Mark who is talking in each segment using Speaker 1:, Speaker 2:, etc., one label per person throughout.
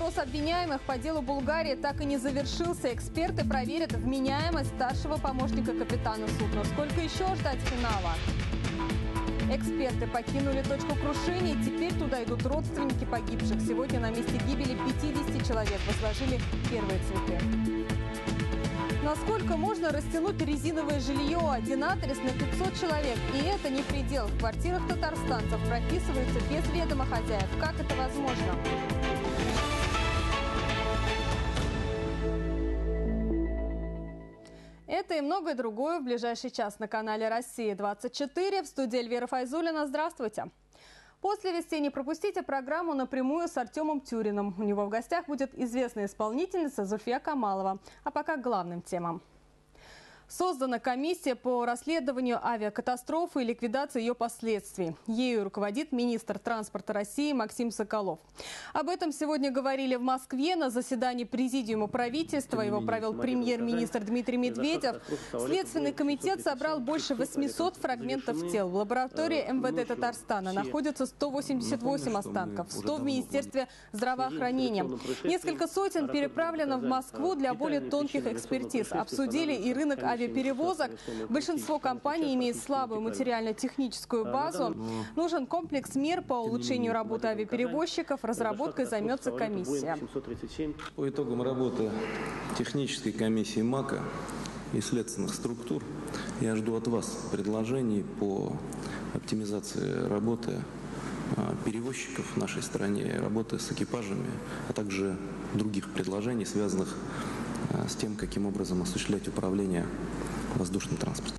Speaker 1: Допрос обвиняемых по делу Булгарии так и не завершился. Эксперты проверят вменяемость старшего помощника капитана судна. Сколько еще ждать финала? Эксперты покинули точку крушения. Теперь туда идут родственники погибших. Сегодня на месте гибели 50 человек возложили первые цветы. Насколько можно растянуть резиновое жилье? Один адрес на 500 человек. И это не предел. В квартирах татарстанцев прописываются без ведома хозяев. Как это возможно? Это и многое другое в ближайший час на канале «Россия-24». В студии Эльвира Файзуллина. Здравствуйте. После вестей не пропустите программу «Напрямую» с Артемом Тюриным. У него в гостях будет известная исполнительница Зульфия Камалова. А пока к главным темам. Создана комиссия по расследованию авиакатастрофы и ликвидации ее последствий. Ею руководит министр транспорта России Максим Соколов. Об этом сегодня говорили в Москве на заседании Президиума правительства. Его провел премьер-министр Дмитрий Медведев. Следственный комитет собрал больше 800 фрагментов тел. В лаборатории МВД Татарстана находится 188 останков, 100 в Министерстве здравоохранения. Несколько сотен переправлено в Москву для более тонких экспертиз. Обсудили и рынок авиаперевозок. Большинство компаний имеет слабую материально-техническую базу. Нужен комплекс мер по улучшению работы авиаперевозчиков. Разработкой займется комиссия.
Speaker 2: По итогам работы технической комиссии МАКа и следственных структур я жду от вас предложений по оптимизации работы перевозчиков в нашей стране, работы с экипажами, а также других предложений, связанных с тем, каким образом осуществлять управление воздушным транспортом.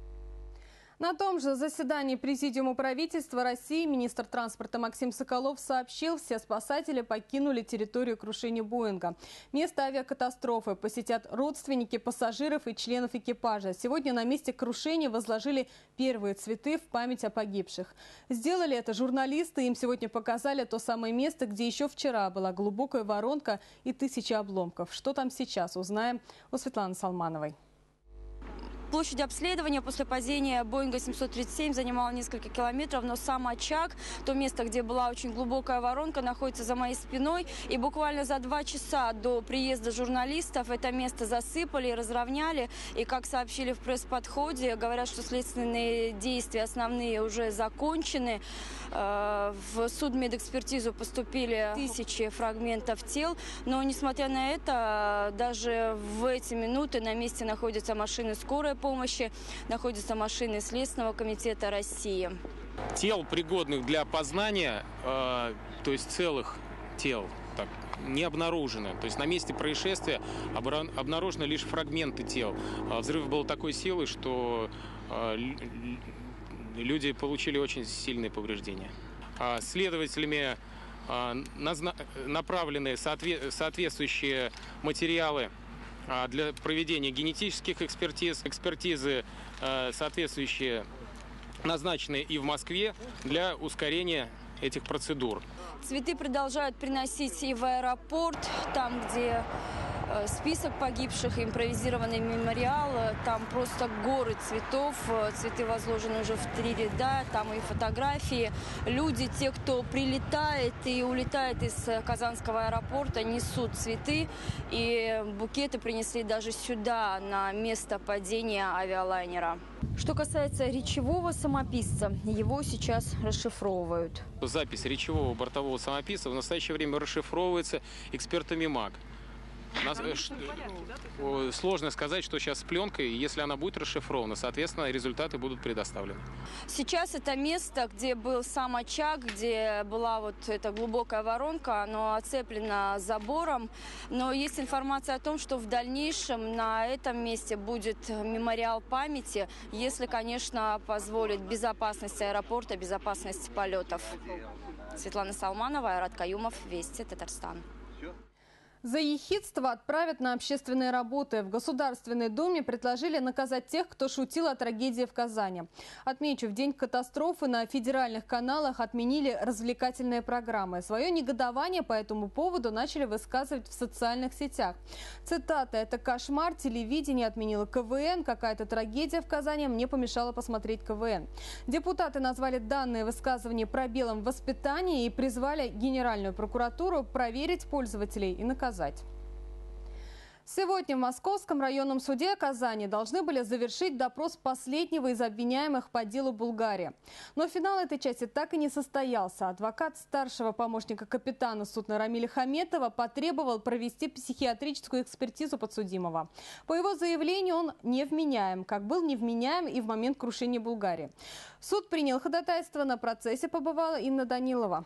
Speaker 1: На том же заседании Президиума правительства России министр транспорта Максим Соколов сообщил, все спасатели покинули территорию крушения Боинга. Место авиакатастрофы посетят родственники пассажиров и членов экипажа. Сегодня на месте крушения возложили первые цветы в память о погибших. Сделали это журналисты. Им сегодня показали то самое место, где еще вчера была глубокая воронка и тысячи обломков. Что там сейчас, узнаем у Светланы Салмановой.
Speaker 3: Площадь обследования после падения Боинга 737 занимала несколько километров, но сам очаг, то место, где была очень глубокая воронка, находится за моей спиной. И буквально за 2 часа до приезда журналистов это место засыпали, разровняли. И, как сообщили в пресс-подходе, говорят, что следственные действия основные уже закончены. В судмедэкспертизу поступили тысячи фрагментов тел. Но, несмотря на это, даже в эти минуты на месте находятся машины скорой помощи, находятся машины Следственного комитета России.
Speaker 4: Тел, пригодных для опознания, то есть целых тел, так, не обнаружено. То есть на месте происшествия обнаружены лишь фрагменты тел. Взрыв был такой силы, что люди получили очень сильные повреждения. Следователями направлены соответствующие материалы для проведения генетических экспертиз. Экспертизы соответствующие назначены и в Москве для ускорения этих процедур.
Speaker 3: Цветы продолжают приносить и в аэропорт, там, где список погибших, импровизированный мемориал. Там просто горы цветов. Цветы возложены уже в 3 ряда. Там и фотографии. Люди, те, кто прилетает и улетает из Казанского аэропорта, несут цветы. И букеты принесли даже сюда, на место падения авиалайнера. Что касается речевого самописца, его сейчас расшифровывают.
Speaker 4: Запись речевого бортового самописца в настоящее время расшифровывается экспертами МАК. Сложно сказать, что сейчас с пленкой, если она будет расшифрована, соответственно, результаты будут предоставлены.
Speaker 3: Сейчас это место, где был сам очаг, где была вот эта глубокая воронка, оно оцеплено забором. Но есть информация о том, что в дальнейшем на этом месте будет мемориал памяти, если, конечно, позволит безопасность аэропорта, безопасность полетов. Светлана Салманова, Айрат Каюмов, Вести, Татарстан.
Speaker 1: За ехидство отправят на общественные работы. В Государственной Думе предложили наказать тех, кто шутил о трагедии в Казани. Отмечу, в день катастрофы на федеральных каналах отменили развлекательные программы. Свое негодование по этому поводу начали высказывать в социальных сетях. Цитата: «Это кошмар, телевидение отменило КВН, какая-то трагедия в Казани, мне помешало посмотреть КВН». Депутаты назвали данное высказывание пробелом в воспитании и призвали Генеральную прокуратуру проверить пользователей и наказать. Сегодня в Московском районном суде Казани должны были завершить допрос последнего из обвиняемых по делу Булгария. Но финал этой части так и не состоялся. Адвокат старшего помощника капитана судна Рамиля Хаметова потребовал провести психиатрическую экспертизу подсудимого. По его заявлению, он невменяем, как был невменяем и в момент крушения Булгарии. Суд принял ходатайство, на процессе побывала Инна Данилова.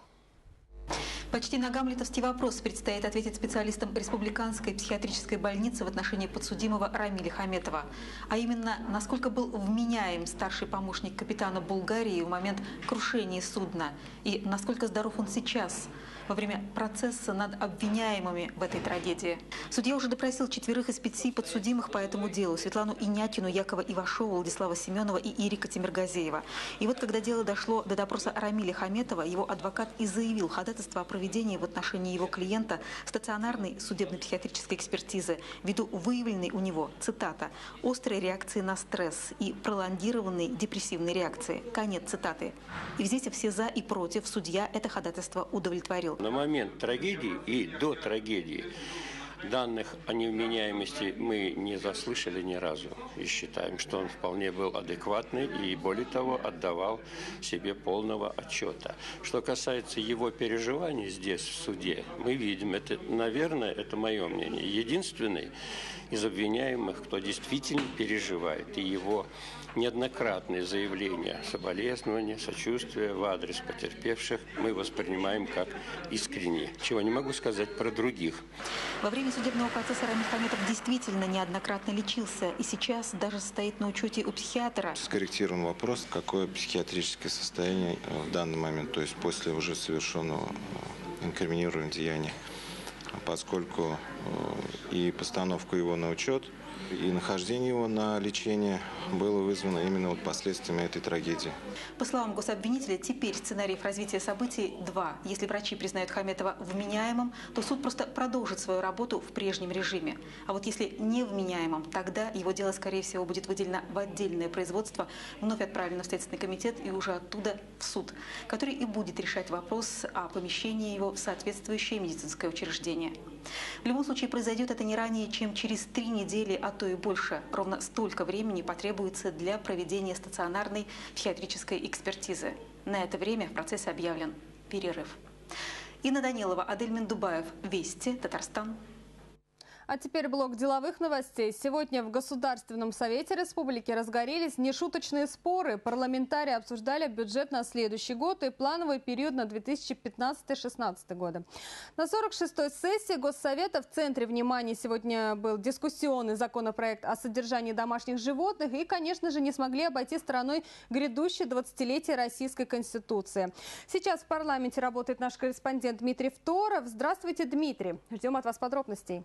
Speaker 5: Почти на гамлетовский вопрос предстоит ответить специалистам Республиканской психиатрической больницы в отношении подсудимого Рамиля Хаметова. А именно, насколько был вменяем старший помощник капитана Булгарии в момент крушения судна и насколько здоров он сейчас, во время процесса над обвиняемыми в этой трагедии. Судья уже допросил 4 из 5 подсудимых по этому делу: Светлану Инятину, Якова Ивашова, Владислава Семенова и Ирика Тимиргазеева. И вот, когда дело дошло до допроса Рамиля Хаметова, его адвокат и заявил ходатайство о проведении в отношении его клиента стационарной судебно-психиатрической экспертизы ввиду выявленной у него, цитата, «острой реакции на стресс и пролонгированной депрессивной реакции». Конец цитаты. И здесь все за и против судья это ходатайство удовлетворил.
Speaker 6: На момент трагедии и до трагедии данных о невменяемости мы не заслышали ни разу. И считаем, что он вполне был адекватный и, более того, отдавал себе полного отчета. Что касается его переживаний здесь, в суде, мы видим, это, наверное, это мое мнение, единственный из обвиняемых, кто действительно переживает. И его неоднократные заявления соболезнования, сочувствия в адрес потерпевших мы воспринимаем как искренние. Чего не могу сказать про других.
Speaker 5: Во время судебного процесса Рамиль Хаметов действительно неоднократно лечился и сейчас даже стоит на учете у психиатра.
Speaker 7: Скорректирован вопрос, какое психиатрическое состояние в данный момент, то есть после уже совершенного инкриминируемого деяния, поскольку и постановку его на учет, и нахождение его на лечение было вызвано именно вот последствиями этой трагедии.
Speaker 5: По словам гособвинителя, теперь сценариев развития событий 2. Если врачи признают Хаметова вменяемым, то суд просто продолжит свою работу в прежнем режиме. А вот если невменяемым, тогда его дело, скорее всего, будет выделено в отдельное производство, вновь отправлено в Следственный комитет и уже оттуда в суд, который и будет решать вопрос о помещении его в соответствующее медицинское учреждение. В любом случае, произойдет это не ранее, чем через 3 недели, а то и больше. Ровно столько времени потребуется для проведения стационарной психиатрической экспертизы. На это время в процессе объявлен перерыв. Инна Данилова, Адель Мендубаев, Вести, Татарстан.
Speaker 1: А теперь блок деловых новостей. Сегодня в Государственном совете республики разгорелись нешуточные споры. Парламентарии обсуждали бюджет на следующий год и плановый период на 2015-2016 годы. На 46-й сессии Госсовета в центре внимания сегодня был дискуссионный законопроект о содержании домашних животных. И, конечно же, не смогли обойти стороной грядущее 20-летие Российской Конституции. Сейчас в парламенте работает наш корреспондент Дмитрий Второв. Здравствуйте, Дмитрий. Ждем от вас подробностей.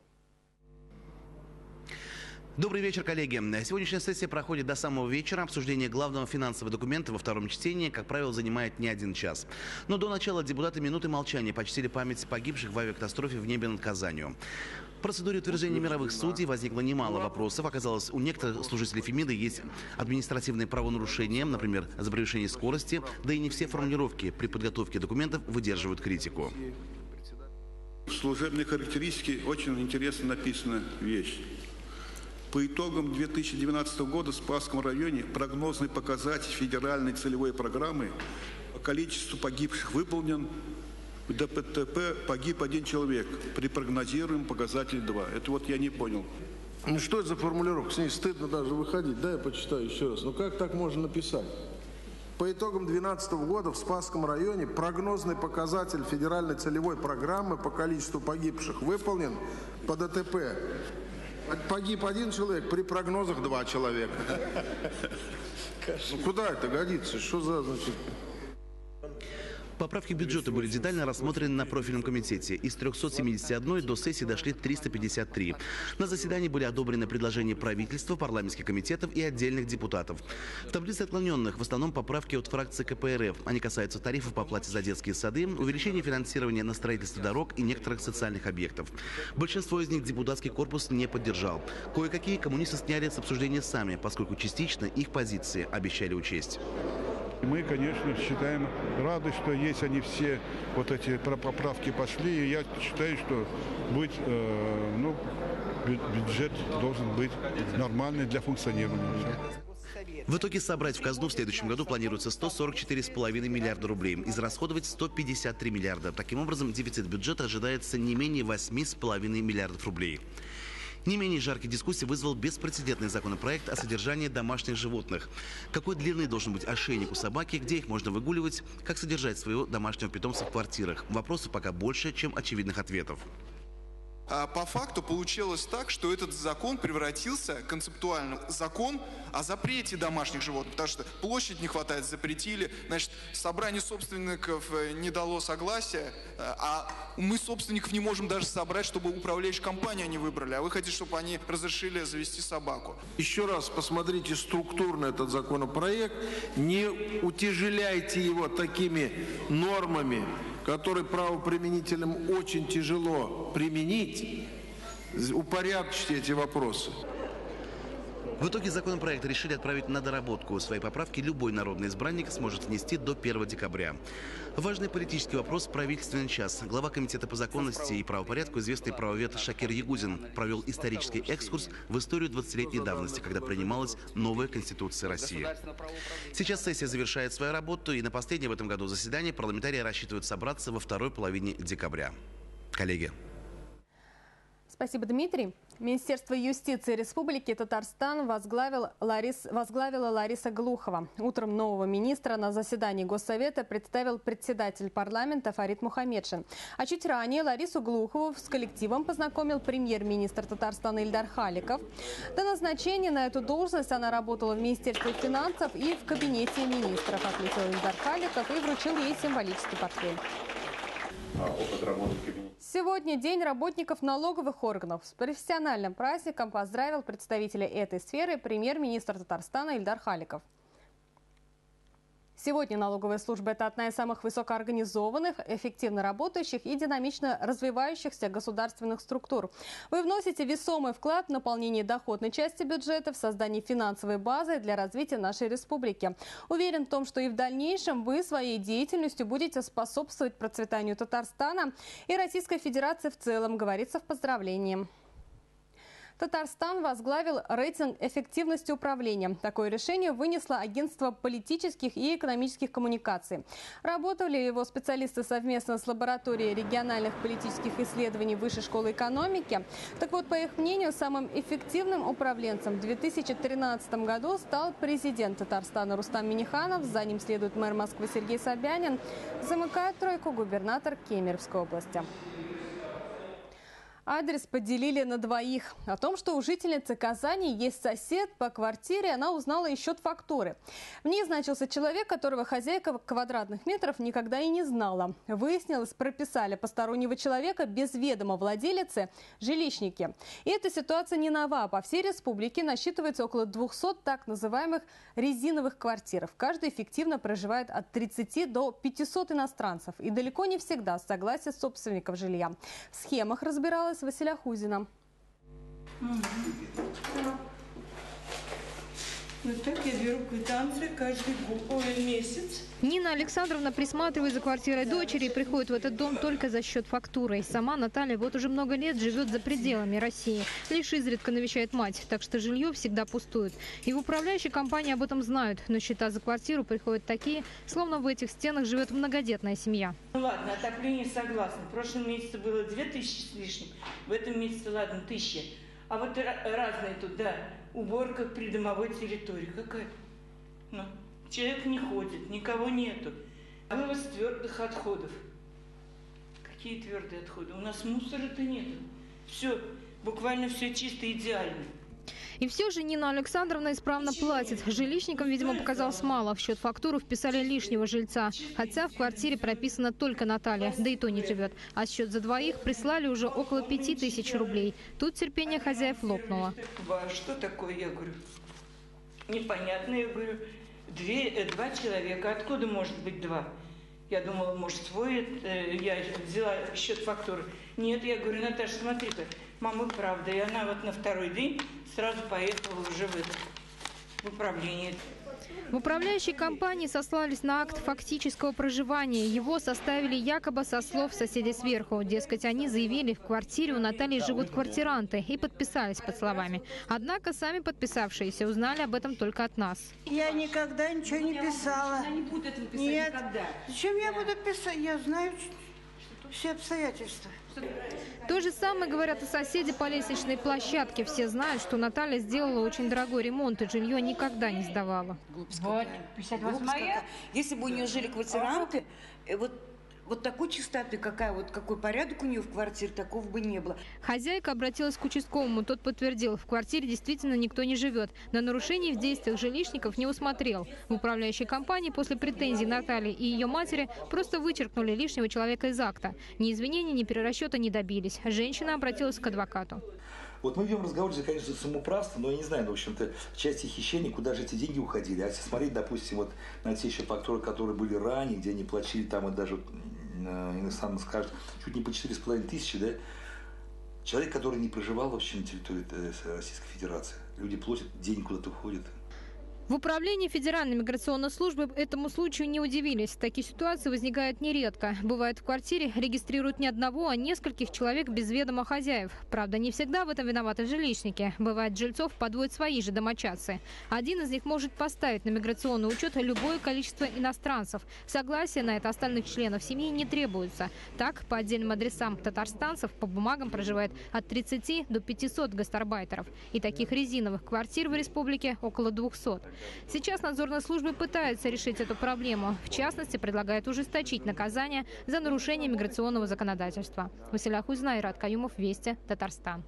Speaker 8: Добрый вечер, коллеги. Сегодняшняя сессия проходит до самого вечера. Обсуждение главного финансового документа во втором чтении, как правило, занимает не 1 час. Но до начала депутаты минуты молчания почтили память погибших в авиакатастрофе в небе над Казанью. В процедуре утверждения мировых судей возникло немало вопросов. Оказалось, у некоторых служителей Фемиды есть административные правонарушения, например, за превышение скорости, да и не все формулировки при подготовке документов выдерживают критику.
Speaker 9: В служебной характеристике очень интересно написана вещь. По итогам 2012 года в Спасском районе прогнозный показатель федеральной целевой программы по количеству погибших выполнен. В ДТП погиб 1 человек, при прогнозируемом показателе 2. Это вот я не понял.
Speaker 10: Ну что это за формулировка? С ней стыдно даже выходить. Да, я почитаю еще раз. Ну как так можно написать? По итогам 2012 года в Спасском районе прогнозный показатель федеральной целевой программы по количеству погибших выполнен по ДТП. Погиб 1 человек, при прогнозах 2 человека. Ну куда это годится? Что за, значит...
Speaker 8: Поправки к бюджету были детально рассмотрены на профильном комитете. Из 371 до сессии дошли 353. На заседании были одобрены предложения правительства, парламентских комитетов и отдельных депутатов. В таблице отклоненных в основном поправки от фракции КПРФ. Они касаются тарифов по оплате за детские сады, увеличения финансирования на строительство дорог и некоторых социальных объектов. Большинство из них депутатский корпус не поддержал. Кое-какие коммунисты сняли с обсуждения сами, поскольку частично их позиции обещали учесть.
Speaker 9: Мы, конечно, считаем, рады, что есть они все, вот эти поправки пошли, и я считаю, что будет, бюджет должен быть нормальный для функционирования.
Speaker 8: В итоге собрать в казну в следующем году планируется 144,5 миллиарда рублей, израсходовать 153 миллиарда. Таким образом, дефицит бюджета ожидается не менее 8,5 миллиардов рублей. Не менее жаркие дискуссии вызвал беспрецедентный законопроект о содержании домашних животных. Какой длины должен быть ошейник у собаки, где их можно выгуливать, как содержать своего домашнего питомца в квартирах. Вопросов пока больше, чем очевидных ответов.
Speaker 11: По факту получилось так, что этот закон превратился концептуально в закон о запрете домашних животных, потому что площадь не хватает, запретили, значит, собрание собственников не дало согласия, а мы собственников не можем даже собрать, чтобы управляющую компанию они выбрали, а вы хотите, чтобы они разрешили завести собаку.
Speaker 10: Еще раз посмотрите структурно этот законопроект, не утяжеляйте его такими нормами, которые правоприменителям очень тяжело применить, упорядочьте эти вопросы.
Speaker 8: В итоге законопроект решили отправить на доработку. Свои поправки любой народный избранник сможет внести до 1 декабря. Важный политический вопрос – правительственный час. Глава комитета по законности и правопорядку, известный правовед Шакир Ягудин, провел исторический экскурс в историю 20-летней давности, когда принималась новая Конституция России. Сейчас сессия завершает свою работу, и на последнее в этом году заседание парламентарии рассчитывают собраться во второй половине декабря. Коллеги.
Speaker 1: Спасибо, Дмитрий. Министерство юстиции Республики Татарстан возглавила Лариса Глухова. Утром нового министра на заседании Госсовета представил председатель парламента Фарид Мухаммедшин. А чуть ранее Ларису Глухову с коллективом познакомил премьер-министр Татарстана Ильдар Халиков. До назначения на эту должность она работала в Министерстве финансов и в кабинете министров, отметил Ильдар Халиков и вручил ей символический портфель.
Speaker 12: Опыт работы в кабинете.
Speaker 1: Сегодня День работников налоговых органов. С профессиональным праздником поздравил представителя этой сферы премьер-министр Татарстана Ильдар Халиков. Сегодня налоговая служба – это одна из самых высокоорганизованных, эффективно работающих и динамично развивающихся государственных структур. Вы вносите весомый вклад в наполнение доходной части бюджета, в создание финансовой базы для развития нашей республики. Уверен в том, что и в дальнейшем вы своей деятельностью будете способствовать процветанию Татарстана и Российской Федерации в целом, говорится в поздравлении. Татарстан возглавил рейтинг эффективности управления. Такое решение вынесло Агентство политических и экономических коммуникаций. Работали его специалисты совместно с лабораторией региональных политических исследований Высшей школы экономики. Так вот, по их мнению, самым эффективным управленцем в 2013 году стал президент Татарстана Рустам Минниханов. За ним следует мэр Москвы Сергей Собянин. Замыкает тройку губернатор Кемеровской области. Адрес поделили на двоих. О том, что у жительницы Казани есть сосед по квартире, она узнала из счет-фактуры. В ней значился человек, которого хозяйка квадратных метров никогда и не знала. Выяснилось, прописали постороннего человека без ведома владелицы жилищники. И эта ситуация не нова. По всей республике насчитывается около 200 так называемых резиновых квартир. В каждой эффективно проживает от 30 до 500 иностранцев. И далеко не всегда с согласия собственников жилья. В схемах разбиралась Василия Хузина.
Speaker 13: Вот так я беру квитанции каждый месяц.
Speaker 14: Нина Александровна присматривает за квартирой дочери и приходит в этот дом только за счет фактуры. Сама Наталья вот уже много лет живет за пределами России. Лишь изредка навещает мать, так что жилье всегда пустует. И в управляющей компании об этом знают, но счета за квартиру приходят такие, словно в этих стенах живет многодетная семья.
Speaker 13: Ну ладно, отопление согласна. В прошлом месяце было 2000 с лишним, в этом месяце, ладно, 1000. А вот разные тут, да, уборка придомовой территории. Какая? Ну, человек не ходит, никого нету. Вывоз твердых отходов. Какие твердые отходы? У нас мусора-то нету. Все, буквально все чисто, идеально.
Speaker 14: И все же Нина Александровна исправно платит. Жилищникам, видимо, показалось мало. В счет фактуру вписали лишнего жильца. Хотя в квартире прописана только Наталья, да и то не живет. А счет за двоих прислали уже около 5000 рублей. Тут терпение хозяев лопнуло.
Speaker 13: Что такое, я говорю? Непонятно, я говорю. Два человека. Откуда может быть два? Я думала, может, свой. Я взяла счет фактуры. Нет, я говорю, Наташа, смотри-ка, мама, правда. И она вот на второй день сразу поехала уже в управление.
Speaker 14: В управляющей компании сослались на акт фактического проживания. Его составили якобы со слов соседей сверху. Дескать, они заявили, в квартире у Натальи живут квартиранты и подписались под словами. Однако сами подписавшиеся узнали об этом только от нас.
Speaker 15: Я никогда ничего не писала.
Speaker 16: Она не будет этого писать.
Speaker 15: Нет.
Speaker 16: Никогда.
Speaker 15: Зачем я буду писать? Я знаю все обстоятельства.
Speaker 14: То же самое говорят и соседи по лестничной площадке. Все знают, что Наталья сделала очень дорогой ремонт и жилье никогда не сдавала.
Speaker 16: Вот, 58-я. Если бы у нее жили квартиранты, вот такой чистоты, какой порядок у нее в квартире, такого бы не было.
Speaker 14: Хозяйка обратилась к участковому. Тот подтвердил, в квартире действительно никто не живет. На нарушений в действиях жилищников не усмотрел. В управляющей компании после претензий Натальи и ее матери просто вычеркнули лишнего человека из акта. Ни извинений, ни перерасчета не добились. Женщина обратилась к адвокату.
Speaker 17: Вот мы ведем разговор, конечно, самоуправство, но я не знаю, в общем-то, в части хищений, куда же эти деньги уходили. А если смотреть, допустим, вот на те еще факторы, которые были ранее, где они платили, там и даже, иностранно скажут, чуть не по 4500, да, человек, который не проживал вообще на территории Российской Федерации. Люди платят, деньги куда-то уходят.
Speaker 14: В управлении Федеральной миграционной службы этому случаю не удивились. Такие ситуации возникают нередко. Бывает, в квартире регистрируют не одного, а нескольких человек без ведома хозяев. Правда, не всегда в этом виноваты жилищники. Бывает, жильцов подводят свои же домочадцы. Один из них может поставить на миграционный учет любое количество иностранцев. Согласия на это остальных членов семьи не требуется. Так, по отдельным адресам татарстанцев по бумагам проживает от 30 до 500 гастарбайтеров. И таких резиновых квартир в республике около 200. Сейчас надзорные службы пытаются решить эту проблему. В частности, предлагают ужесточить наказание за нарушение миграционного законодательства. Василия Хузина, Айрат Каюмов, Вести, Татарстан.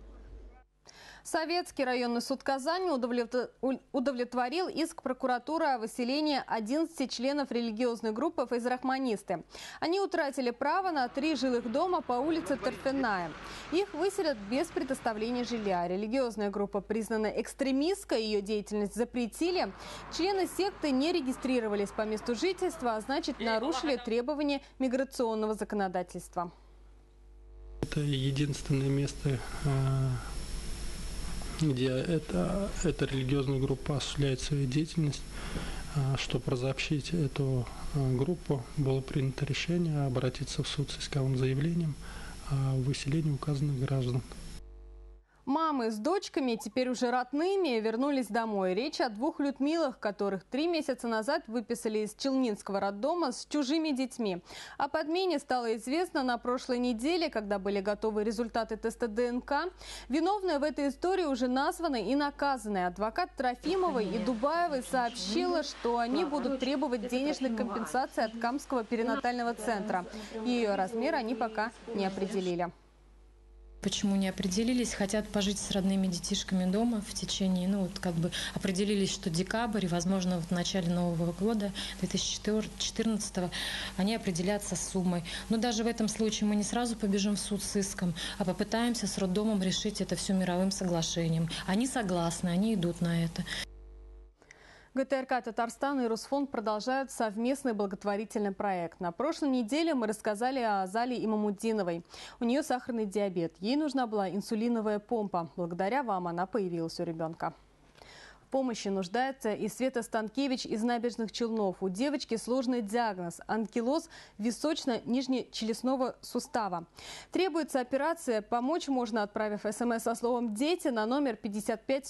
Speaker 1: Советский районный суд Казани удовлетворил иск прокуратуры о выселении 11 членов религиозной группы «Фейзрахманисты». Они утратили право на 3 жилых дома по улице Торфяная. Их выселят без предоставления жилья. Религиозная группа признана экстремистской, ее деятельность запретили. Члены секты не регистрировались по месту жительства, а значит нарушили требования миграционного законодательства.
Speaker 18: Это единственное место, где эта религиозная группа осуществляет свою деятельность. Чтобы разобщить эту группу, было принято решение обратиться в суд с исковым заявлением о выселении указанных граждан.
Speaker 1: Мамы с дочками, теперь уже родными, вернулись домой. Речь о 2 Людмилах, которых 3 месяца назад выписали из Челнинского роддома с чужими детьми. О подмене стало известно на прошлой неделе, когда были готовы результаты теста ДНК. Виновные в этой истории уже названы и наказаны. Адвокат Трофимовой и Дубаевой сообщила, что они будут требовать денежной компенсации от Камского перинатального центра. Ее размер они пока не определили.
Speaker 19: Почему не определились? Хотят пожить с родными детишками дома в течение, определились, что декабрь, и, возможно, в начале Нового года, 2014-го, они определятся с суммой. Но даже в этом случае мы не сразу побежим в суд с иском, а попытаемся с роддомом решить это все мировым соглашением. Они согласны, они идут на это.
Speaker 1: ГТРК «Татарстан» и Русфонд продолжают совместный благотворительный проект. На прошлой неделе мы рассказали о Зале Имамуддиновой. У нее сахарный диабет. Ей нужна была инсулиновая помпа. Благодаря вам она появилась у ребенка. В помощи нуждается и Света Станкевич из Набережных Челнов. У девочки сложный диагноз – анкилоз височно-нижнечелюстного сустава. Требуется операция. Помочь можно, отправив СМС со словом «Дети» на номер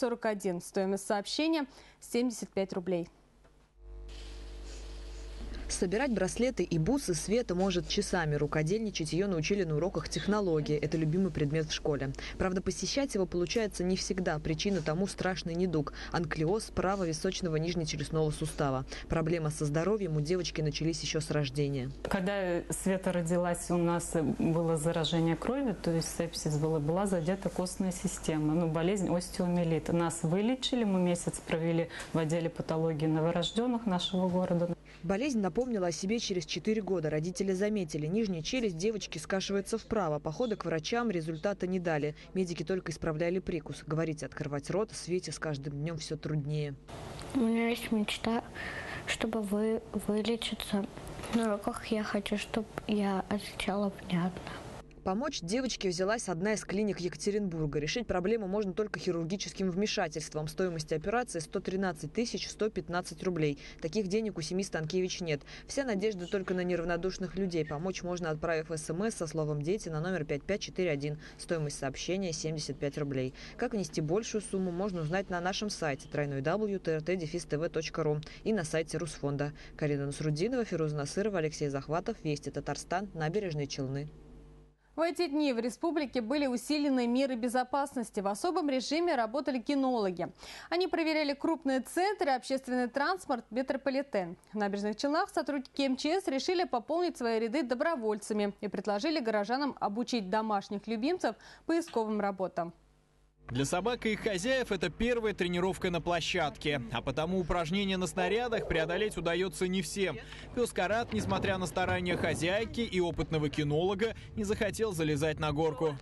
Speaker 1: 5541. Стоимость сообщения – 75 рублей.
Speaker 20: Собирать браслеты и бусы Света может часами. Рукодельничать ее научили на уроках технологии. Это любимый предмет в школе. Правда, посещать его получается не всегда. Причина тому страшный недуг – анклеоз правого-височного нижнечелюстного сустава. Проблемы со здоровьем у девочки начались еще с рождения.
Speaker 21: Когда Света родилась, у нас было заражение крови, то есть сепсис была задета костная система, болезнь остеомиелит. Нас вылечили, мы месяц провели в отделе патологии новорожденных нашего города.
Speaker 20: Болезнь напомнила о себе через 4 года. Родители заметили, нижняя челюсть девочки скашивается вправо. Походы к врачам результата не дали. Медики только исправляли прикус. Говорить, открывать рот Свете с каждым днем все труднее.
Speaker 22: У меня есть мечта, чтобы вылечиться. На руках я хочу, чтобы я отвечала внятно.
Speaker 20: Помочь девочке взялась одна из клиник Екатеринбурга. Решить проблему можно только хирургическим вмешательством. Стоимость операции 113 115 рублей. Таких денег у семьи Станкевич нет. Вся надежда только на неравнодушных людей. Помочь можно, отправив СМС со словом «Дети» на номер 5541. Стоимость сообщения 75 рублей. Как внести большую сумму, можно узнать на нашем сайте www.trt-tv.ru и на сайте Русфонда. Карина Насрудинова, Фируза Насырова, Алексей Захватов. Вести, Татарстан. Набережные Челны.
Speaker 1: В эти дни в республике были усилены меры безопасности. В особом режиме работали кинологи. Они проверяли крупные центры, общественный транспорт, метрополитен. В Набережных Челнах сотрудники МЧС решили пополнить свои ряды добровольцами и предложили горожанам обучить домашних любимцев поисковым работам.
Speaker 23: Для собак и их хозяев это первая тренировка на площадке. А потому упражнения на снарядах преодолеть удается не всем. Пес Карат, несмотря на старания хозяйки и опытного кинолога, не захотел залезать на горку.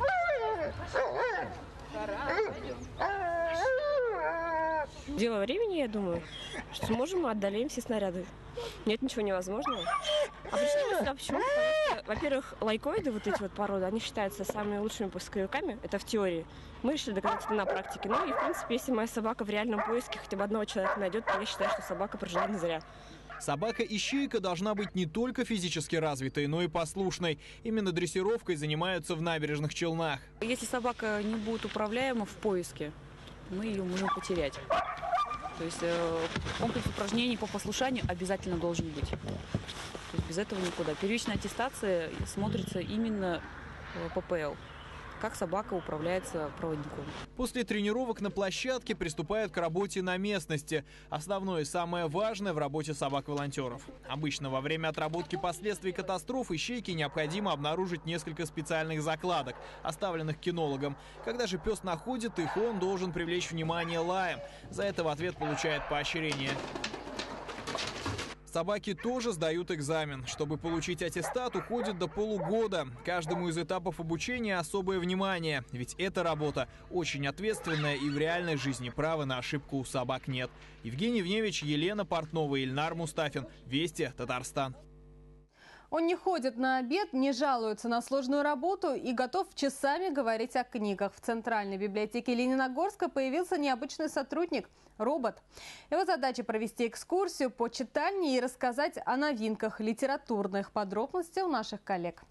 Speaker 24: Дело времени, я думаю, что сможем, мы одолеем все снаряды. Нет ничего невозможного. А причина сюда почему? Потому что, во-первых, лайкоиды, вот эти вот породы, они считаются самыми лучшими поисковиками. Это в теории. Мы решили доказать это на практике. Ну и, в принципе, если моя собака в реальном поиске хотя бы одного человека найдет, то я считаю, что собака прожила не зря.
Speaker 23: Собака-ищейка должна быть не только физически развитой, но и послушной. Именно дрессировкой занимаются в Набережных Челнах.
Speaker 25: Если собака не будет управляема в поиске, мы ее можем потерять. То есть комплекс упражнений по послушанию обязательно должен быть. То есть без этого никуда. Первичная аттестация смотрится именно ППЛ. Как собака управляется проводником.
Speaker 23: После тренировок на площадке приступают к работе на местности. Основное и самое важное в работе собак-волонтеров. Обычно во время отработки последствий катастроф ищейке необходимо обнаружить несколько специальных закладок, оставленных кинологом. Когда же пес находит их, он должен привлечь внимание лаем. За это в ответ получает поощрение. Собаки тоже сдают экзамен. Чтобы получить аттестат, уходит до полугода. Каждому из этапов обучения особое внимание. Ведь эта работа очень ответственная, и в реальной жизни права на ошибку у собак нет. Евгений Вневич, Елена Портнова, Ильнар Мустафин. Вести, Татарстан.
Speaker 1: Он не ходит на обед, не жалуется на сложную работу и готов часами говорить о книгах. В Центральной библиотеке Лениногорска появился необычный сотрудник – робот. Его задача – провести экскурсию по читальне и рассказать о новинках литературных. Подробности у наших коллег.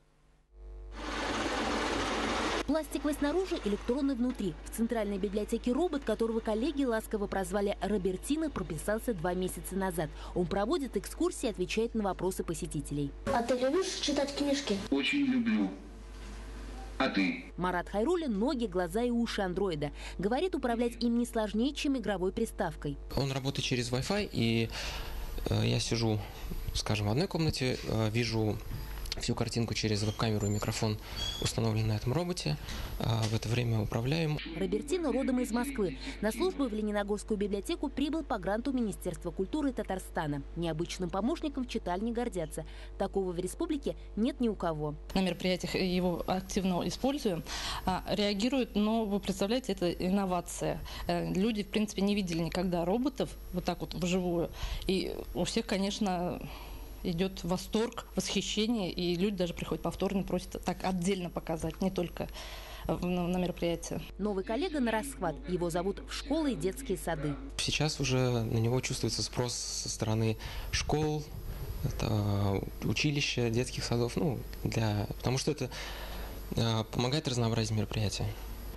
Speaker 26: Пластиковый снаружи, электронный внутри. В Центральной библиотеке робот, которого коллеги ласково прозвали Робертино, прописался 2 месяца назад. Он проводит экскурсии и отвечает на вопросы посетителей.
Speaker 22: А ты любишь читать книжки?
Speaker 27: Очень люблю. А ты?
Speaker 26: Марат Хайруллин – ноги, глаза и уши андроида. Говорит, управлять им не сложнее, чем игровой приставкой.
Speaker 28: Он работает через Wi-Fi, и я сижу, скажем, в одной комнате, вижу всю картинку через веб-камеру и микрофон, установленный на этом роботе. В это время управляем.
Speaker 26: Робертино родом из Москвы. На службу в Лениногорскую библиотеку прибыл по гранту Министерства культуры Татарстана. Необычным помощником в читальне гордятся. Такого в республике нет ни у кого.
Speaker 29: На мероприятиях его активно используем. Реагируют, но вы представляете, это инновация. Люди, в принципе, не видели никогда роботов вот так вот вживую. И у всех, конечно, идет восторг, восхищение, и люди даже приходят повторно, просят так отдельно показать, не только на мероприятии.
Speaker 26: Новый коллега на расхват. Его зовут в школы и детские сады.
Speaker 28: Сейчас уже на него чувствуется спрос со стороны школ, училища, детских садов, потому что это помогает разнообразить мероприятия.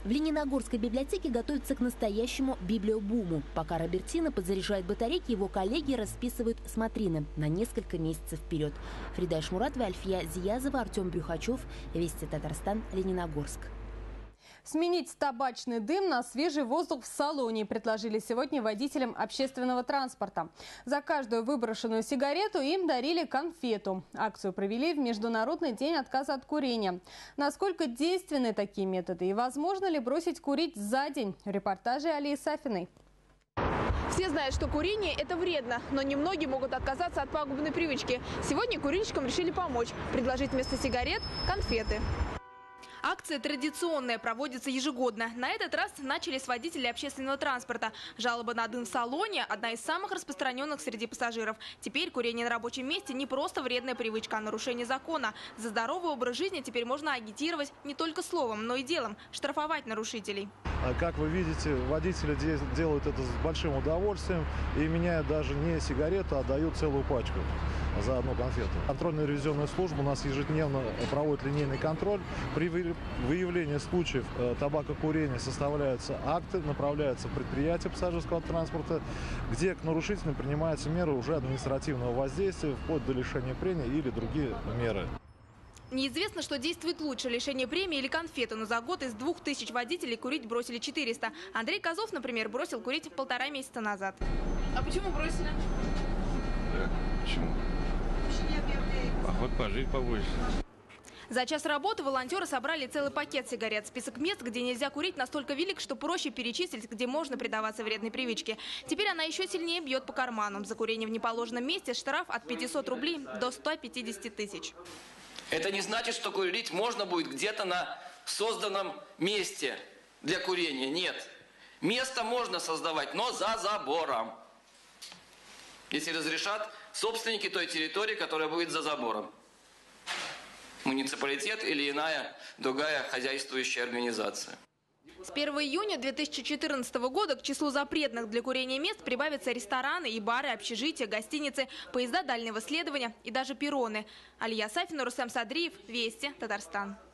Speaker 26: В Лениногорской библиотеке готовятся к настоящему библиобуму. Пока Робертино подзаряжает батарейки, его коллеги расписывают смотрины на несколько месяцев вперед. Фрида Ишмуратова, Альфия Зиязова, Артем Брюхачев. Вести Татарстан, Лениногорск.
Speaker 1: Сменить табачный дым на свежий воздух в салоне предложили сегодня водителям общественного транспорта. За каждую выброшенную сигарету им дарили конфету. Акцию провели в Международный день отказа от курения. Насколько действенны такие методы и возможно ли бросить курить за день? В репортаже Алии Сафиной.
Speaker 2: Все знают, что курение – это вредно, но немногие могут отказаться от пагубной привычки. Сегодня курильщикам решили помочь, предложить вместо сигарет конфеты. Акция традиционная, проводится ежегодно. На этот раз начали с водителей общественного транспорта. Жалоба на дым в салоне – одна из самых распространенных среди пассажиров. Теперь курение на рабочем месте не просто вредная привычка, а нарушение закона. За здоровый образ жизни теперь можно агитировать не только словом, но и делом – штрафовать нарушителей.
Speaker 3: Как вы видите, водители делают это с большим удовольствием и меняют даже не сигарету, а дают целую пачку за одну конфету. Контрольная ревизионная служба у нас ежедневно проводит линейный контроль. При выявлении случаев табакокурения составляются акты, направляются в предприятие пассажирского транспорта, где к нарушителям принимаются меры уже административного воздействия, вплоть до лишения премии или другие меры.
Speaker 2: Неизвестно, что действует лучше – лишение премии или конфеты, но за год из 2000 водителей курить бросили 400. Андрей Козов, например, бросил курить 1,5 месяца назад. А почему бросили?
Speaker 12: Почему? Охот пожить побольше.
Speaker 2: За час работы волонтеры собрали целый пакет сигарет. Список мест, где нельзя курить, настолько велик, что проще перечислить, где можно предаваться вредной привычке. Теперь она еще сильнее бьет по карманам. За курение в неположенном месте штраф от 500 рублей до 150 тысяч.
Speaker 4: Это не значит, что курить можно будет где-то на созданном месте для курения. Нет. Место можно создавать, но за забором. Если разрешат собственники той территории, которая будет за забором. Муниципалитет или иная другая хозяйствующая организация.
Speaker 2: С 1 июня 2014 года к числу запретных для курения мест прибавятся рестораны и бары, общежития, гостиницы, поезда дальнего следования и даже перроны. Алия Сафина, Рустам Садриев, Вести, Татарстан.